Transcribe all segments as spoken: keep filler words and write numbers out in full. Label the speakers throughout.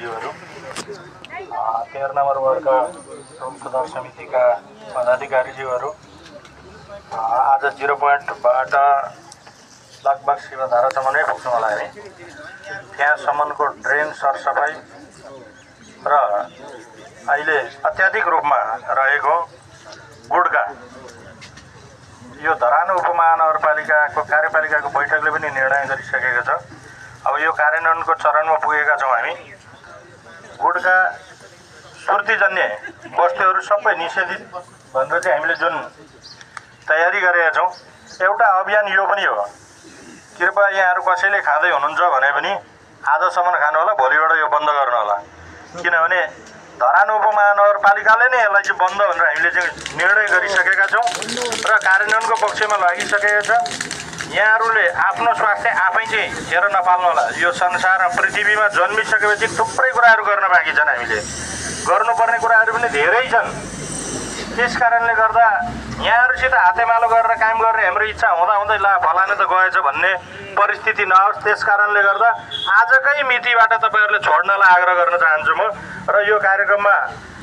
Speaker 1: दाजुभाइज्यूहरू, तेह्र नम्बर वर्ग टोल सुधार समितिका पदाधिकारीज्यूहरू, आज जिरो पोइन्टबाट लगभग शिवधारासम्म नै पुग्छौँ होला हामी। त्यहाँसम्मको ड्रेन सरसफाइ र अहिले अत्याधिक रूपमा रहेको गुड्का, यो धरान उपमहानगरपालिकाको कार्यपालिकाको बैठकले पनि निर्णय गरिसकेको छ। अब यो कार्यान्वयनको चरणमा पुगेका छौँ हामी। गुड्का सुर्तीजन्य वस्तुहरू सबै निषेधित भनेर चाहिँ हामीले जुन तयारी गरेका छौँ, एउटा अभियान यो पनि हो। कृपया यहाँहरू कसैले खाँदै हुनुहुन्छ भने पनि आजसम्म खानु होला, भोलिबाट यो बन्द गर्नु होला। किनभने धरान उपमहानगरपालिकाले नै यसलाई चाहिँ बन्द भनेर हामीले चाहिँ निर्णय गरिसकेका छौँ र कार्यान्वयनको पक्षमा लागिसकेको छ। यहाँहरूले आफ्नो स्वास्थ्य आफै चाहिँ हेर नपाल्नु होला। यो संसार पृथ्वीमा जन्मिसकेपछि थुप्रै कुराहरू गर्न बाँकी छन्, हामीले गर्नुपर्ने कुराहरू पनि धेरै छन्। त्यस कारणले गर्दा यहाँहरूसित हातेमालो गरेर काम गर्ने हाम्रो इच्छा हुँदा हुँदै ला फलाने त गएछ भन्ने परिस्थिति नहोस्। त्यस कारणले गर्दा आजकै मितिबाट तपाईँहरूले छोड्नलाई आग्रह गर्न चाहन्छु म। र यो कार्यक्रममा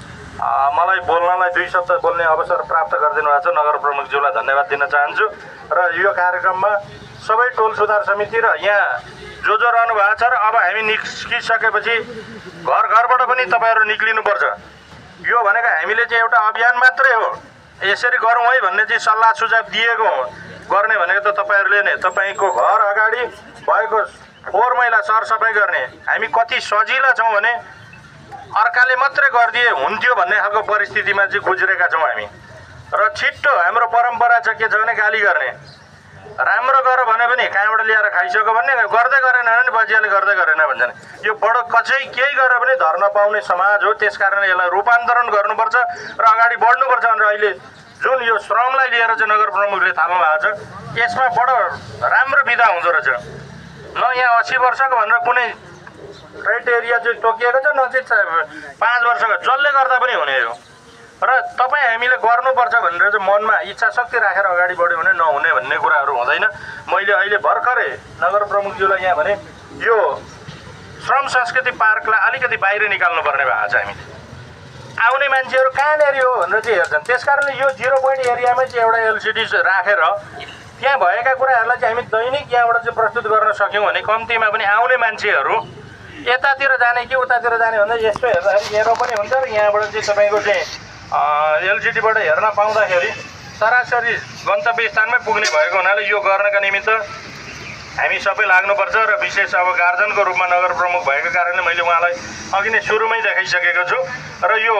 Speaker 1: मलाई बोल्नलाई दुई शब्द बोल्ने अवसर प्राप्त गरिदिनु भएको छ, नगर प्रमुखज्यूलाई धन्यवाद दिन चाहन्छु। र यो कार्यक्रममा सबै टोल सुधार समिति र यहाँ जो जो रहनु भएको छ र अब हामी निस्किसकेपछि घर घरबाट पनि तपाईँहरू निक्लिनुपर्छ। यो भनेको हामीले चाहिँ एउटा अभियान मात्रै हो, यसरी गरौँ है भन्ने चाहिँ सल्लाह सुझाव दिएको हो। गर्ने भनेको त तपाईँहरूले नै तपाईँको घर अगाडि भएको फोहोर मैला सरसफाइ गर्ने। हामी कति सजिला छौँ भने अर्काले मात्रै गरिदिए हुन्थ्यो भन्ने खालको परिस्थितिमा चाहिँ गुज्रेका छौँ हामी। र छिट्टो हाम्रो परम्परा छ के छ भने गाली गर्ने। राम्रो गर भने पनि कहाँबाट ल्याएर खाइसक्यो भने गर्दै गरेन भने बजियाले गर्दै गरेन भन्छन्। यो बडो कचै केही गरेर पनि धर्न पाउने समाज हो। त्यस कारणले यसलाई रूपान्तरण गर्नुपर्छ र अगाडि बढ्नुपर्छ भनेर अहिले जुन यो श्रमलाई लिएर चाहिँ नगर प्रमुखले थाल्नु भएको छ, यसमा बडो राम्रो विधा हुँदो रहेछ। न यहाँ अस्सी वर्षको भनेर कुनै क्राइटेरिया चाहिँ तोकिएको छ, न चाहिँ पाँच वर्षको, जसले गर्दा पनि हुने हो। र तपाईँ हामीले गर्नुपर्छ भनेर चाहिँ मनमा इच्छा शक्ति राखेर अगाडि बढ्यो भने नहुने भन्ने कुराहरू हुँदैन। मैले अहिले भर्खरै नगर प्रमुखज्यूलाई यहाँ भने यो श्रम संस्कृति पार्कलाई अलिकति बाहिर निकाल्नुपर्ने भएको छ। हामीले आउने मान्छेहरू कहाँनिर हो भनेर चाहिँ हेर्छन्। त्यस कारणले यो जिरो पोइन्ट एरियामै चाहिँ एउटा एलसिडी राखेर त्यहाँ भएका कुराहरूलाई चाहिँ हामी दैनिक यहाँबाट चाहिँ प्रस्तुत गर्न सक्यौँ भने कम्तीमा पनि आउने मान्छेहरू यतातिर जाने कि उतातिर जाने भन्दा यस्तो हेर्दाखेरि एरो पनि हुन्छ र यहाँबाट चाहिँ तपाईँको चाहिँ एलसिडीबाट हेर्न पाउँदाखेरि सरासरी गन्तव्य स्थानमै पुग्ने भएको हुनाले यो गर्नका निमित्त हामी सबै लाग्नुपर्छ। र विशेष अब गार्जनको रूपमा नगर प्रमुख भएको कारणले मैले उहाँलाई अघि नै सुरुमै देखाइसकेको छु। र यो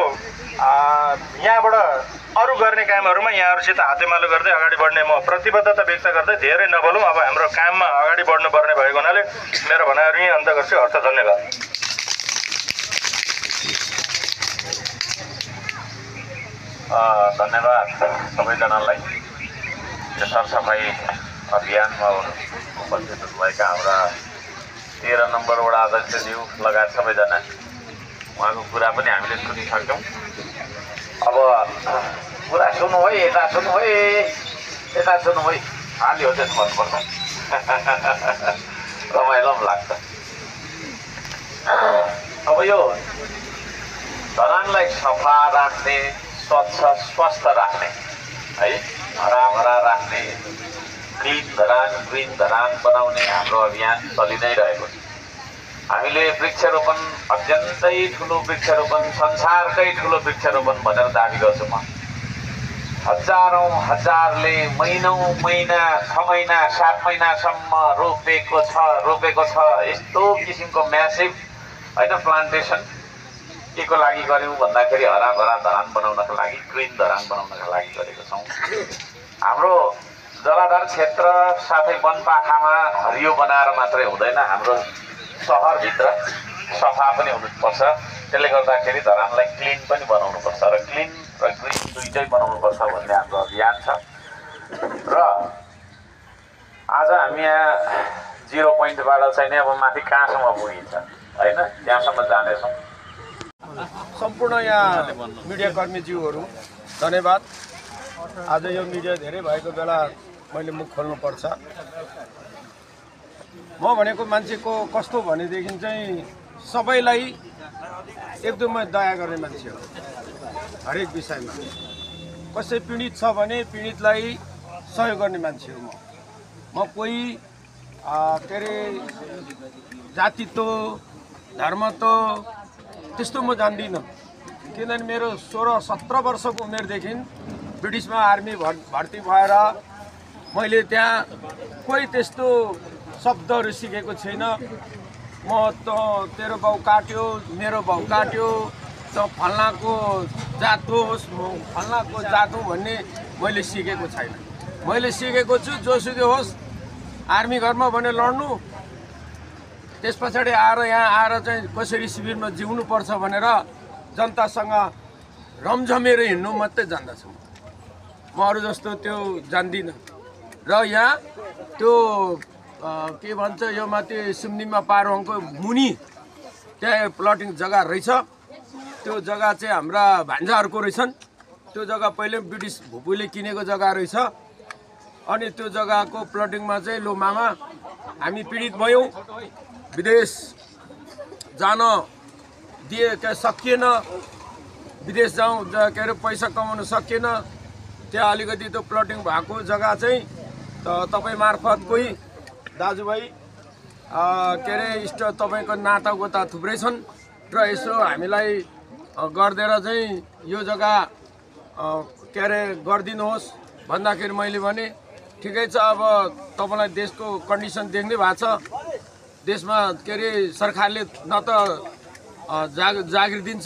Speaker 1: यहाँबाट अरू गर्ने कामहरूमा यहाँहरूसित हातेमालो गर्दै अगाडि बढ्ने म प्रतिबद्धता व्यक्त गर्दै धेरै नबोलौँ। अब हाम्रो काममा अगाडि बढ्नुपर्ने भएको हुनाले मेरो भनाइहरू यहीँ अन्त गर्छु। हस्त धन्यवाद।
Speaker 2: धन्यवाद सबैजनालाई। यो सरसफाइ अभियानमा उपस्थित हुनुभएका हाम्रा तेह्र नम्बर वडा अध्यक्षज्यू लगायत सबैजना, उहाँको कुरा पनि हामीले सुनिसक्यौँ। अब कुरा सुन्नु है, यता सुन्नु है, यता सुन्नु है, खाली हो त्यसो भन्नुपर्छ। रमाइलो पनि लाग्छ। अब यो धरानलाई सफा राख्ने, स्वच्छ स्वस्थ राख्ने है, हराभरा राख्ने, क्लिन धरान ग्रिन धरान बनाउने हाम्रो अभियान चलि नै रहेको छ। हामीले वृक्षरोपण अत्यन्तै ठुलो वृक्षरोपण, संसारकै ठुलो वृक्षरोपण भनेर दाबी गर्छु म। हजारौँ हजारले महिनौँ महिना, छ महिना, सात महिनासम्म रोपेको छ रोपेको छ यस्तो किसिमको म्यासिभ होइन प्लान्टेसन के को लागि गऱ्यौँ भन्दाखेरि हराभरा धरान बनाउनका लागि, ग्रिन धरान बनाउनका लागि गरेको छौँ। हाम्रो जलाधार क्षेत्र साथै वनपाखामा हरियो बनाएर मात्रै हुँदैन, हाम्रो सहरभित्र सफा पनि हुनुपर्छ। त्यसले गर्दाखेरि धरानलाई क्लिन पनि बनाउनुपर्छ र क्लिन र ग्रिन दुइटै बनाउनुपर्छ भन्ने हाम्रो अभियान छ। र आज हामी यहाँ जिरो पोइन्टबाट चाहिँ अब माथि कहाँसम्म पुगिन्छ होइन, त्यहाँसम्म जानेछौँ।
Speaker 3: सम्पूर्ण यहाँ मिडियाकर्मीज्यूहरू धन्यवाद। आज यो मिडिया धेरै भएको बेला मैले मुख खोल्नुपर्छ। म भनेको मान्छेको कस्तो भनेदेखि चाहिँ सबैलाई एकदमै दया गर्ने मान्छे हो हरेक विषयमा। कसै पीडित छ भने पीडितलाई सहयोग गर्ने मान्छे हो म म कोही के अरे जातित्व धर्मत्व त्यस्तो म जान्दिनँ। किनभने मेरो सोह्र सत्र वर्षको उमेरदेखि ब्रिटिसमा आर्मी भर्ती भएर मैले त्यहाँ कोही त्यस्तो शब्दहरू सिकेको छैन। म त तेरो बाउ काट्यो, मेरो बाउ काट्यो, त फल्नाको जात होस्, म फल्नाको जात हो भन्ने मैले सिकेको छैन। मैले सिकेको छु जोसुकै होस् आर्मी घरमा भने लड्नु, त्यस पछाडि आएर यहाँ आएर चाहिँ कसरी शिविरमा जिउनुपर्छ भनेर जनतासँग रमझमेर हिँड्नु मात्रै जान्दछु। म अरू जस्तो त्यो जान्दिनँ। र यहाँ त्यो के भन्छ यो माथि सुम्निमा पारोङको मुनि त्यहाँ प्लटिङ जग्गा रहेछ। त्यो जग्गा चाहिँ हाम्रा भान्जाहरूको रहेछन्। त्यो जग्गा पहिले ब्रिटिस भुपुले किनेको जग्गा रहेछ। अनि त्यो जग्गाको प्लटिङमा चाहिँ लो मामा हामी पीडित भयौँ, विदेश जान दिए क्या सकिएन, विदेश जाउँ के अरे पैसा कमाउन सकिएन। त्यहाँ अलिकति त्यो प्लटिङ भएको जग्गा चाहिँ त तपाईँ मार्फत कोही दाजुभाइ के अरे इष्ट तपाईँको नाता गोता थुप्रै छन् र यसो हामीलाई गरिदिएर चाहिँ यो जग्गा के अरे गरिदिनुहोस् भन्दाखेरि मैले भने ठिकै छ। अब तपाईँलाई देशको कन्डिसन देख्नै भएको छ। देशमा के अरे सरकारले न त जाग जागिर दिन्छ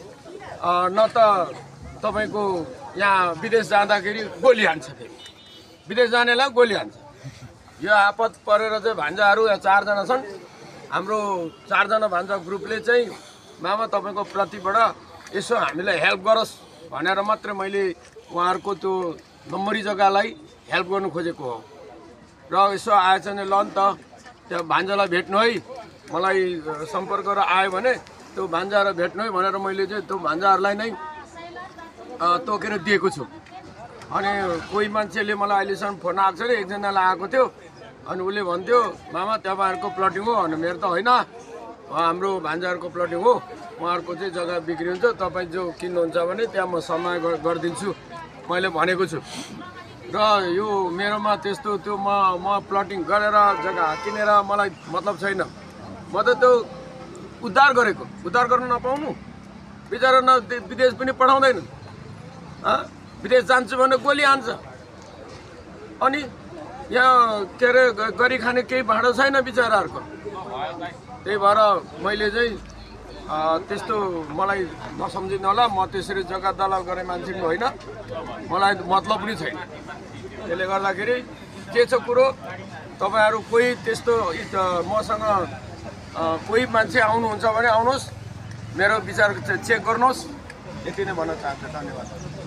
Speaker 3: न त तपाईँको यहाँ विदेश जाँदाखेरि गोली हान्छ। फेरि विदेश जानेलाई गोली हान्छ। यो आपत परेर चाहिँ भान्जाहरू यहाँ चारजना छन्। हाम्रो चारजना भान्जा ग्रुपले चाहिँ मामा तपाईँको प्रतिबाट यसो हामीलाई हेल्प गरोस् भनेर मात्रै मैले उहाँहरूको त्यो नम्बरी जग्गालाई हेल्प गर्नु खोजेको हो। र यसो आएछ भने ल नि त त्यहाँ भान्जालाई भेट्नु है, मलाई सम्पर्क गरेर आयो भने त्यो भान्जालाई भेट्नु है भनेर मैले चाहिँ त्यो भान्जाहरूलाई नै तोकेर दिएको छु। अनि कोही मान्छेले मलाई अहिलेसम्म फोन आएको छ अरे, एकजनालाई आएको थियो। अनि उसले भन्थ्यो मामा तपाईँहरूको प्लटिङ हो भने मेरो त होइन, हाम्रो भान्जाहरूको प्लटिङ हो, उहाँहरूको चाहिँ जग्गा बिक्री हुन्छ, तपाईँ जो किन्नुहुन्छ भने त्यहाँ म समय गरिदिन्छु मैले भनेको छु। र यो मेरोमा त्यस्तो त्यो म म प्लटिङ गरेर जग्गा किनेर मलाई मतलब छैन। म त त्यो उद्धार गरेको, उद्धार गर्न नपाउनु बिचरा न विदेश पनि पठाउँदैन। विदेश जान्छु भने गोली हान्छ। अनि यहाँ के अरे गरी खाने केही भाँडो छैन बिचराहरूको। त्यही भएर मैले चाहिँ त्यस्तो मलाई नसम्झिनु होला, म त्यसरी जग्गा दलाल गर्ने मान्छे पनि होइन, मलाई मतलब पनि छैन। त्यसले गर्दाखेरि के छ कुरो, तपाईँहरू कोही त्यस्तो मसँग कोही मान्छे आउनुहुन्छ भने आउनुहोस्, मेरो विचार चेक गर्नुहोस्। यति नै भन्न चाहन्छु। धन्यवाद।